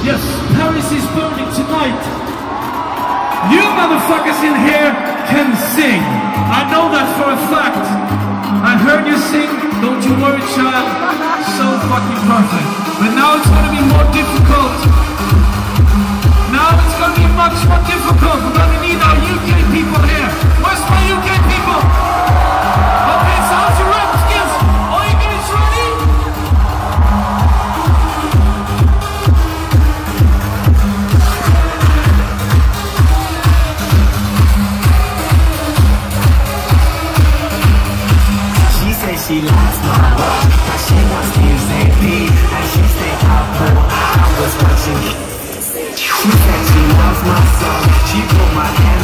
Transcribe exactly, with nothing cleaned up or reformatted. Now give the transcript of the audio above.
Yes, Paris is burning tonight. You motherfuckers in here can sing. I know that for a fact. I heard you sing, don't you worry child. So fucking perfect. But now it's gonna be more difficult. Now it's gonna be much more difficult. We're gonna need our U K people here. Where's my U K people? Okay, so how's your rap skills? Are you guys ready? She said she likes my watch, but she wants Steve's A P, and she stayed up when I was watching. She said she loves my song, she put my hand